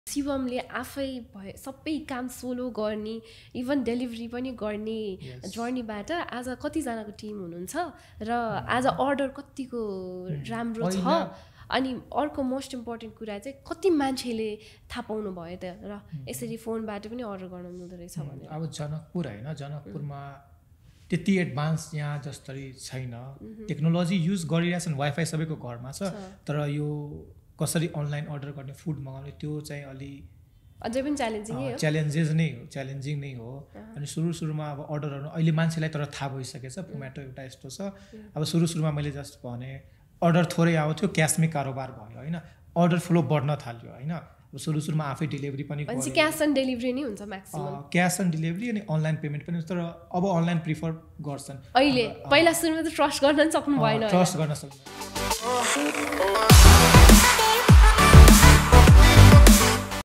शिवमले आफै भए सबै काम सोलो गर्ने इभन डेलिभरी पनि गर्ने जर्नीबाट आज कतिजनाको टिम हुनुहुन्छ र आज अर्डर कतिको राम्रो छ अनि अर्को मोस्ट इम्पोर्टेन्ट कुरा चाहिँ कति मान्छेले थाहा पाउनु भयो त र यसरी फोनबाट पनि अर्डर गर्न मिल्दो रहेछ भने अब जनकपुर होइन जनकपुरमा त्यति एडभान्स यहाँ जस्तै छैन टेक्नोलोजी युज गरिरहेछन् वाइफाई सबैको घरमा छ तर यो कसरी अनलाइन अर्डर गर्ने फुड मगाउने त्यो चाहिँ अलि अझै पनि च्यालेन्जिङ नै हो अनि सुरुमा अब अर्डरहरू अहिले मान्छेलाई तर थाहा भइसकेछ फुमाटो एउटा यस्तो छ अब सुरुमा मैले जस्ट भने अर्डर थोरै आउँथ्यो क्यासमै कारोबार भयो होइन अर्डर फ्लो बढ्न थाल्यो होइन सुरुमा आफै डेलिभरी पनि क्यास अन डेलिभरी नै हुन्छ म्याक्सिमम क्यास अन डेलिभरी अनि अनलाइन पेमेन्ट पनि तर अब अनलाइन प्रिफर गर्छन् अहिले पहिला सुरुमा त ट्रस्ट गर्न सक्नु भएन ट्रस्ट गर्न सक्नु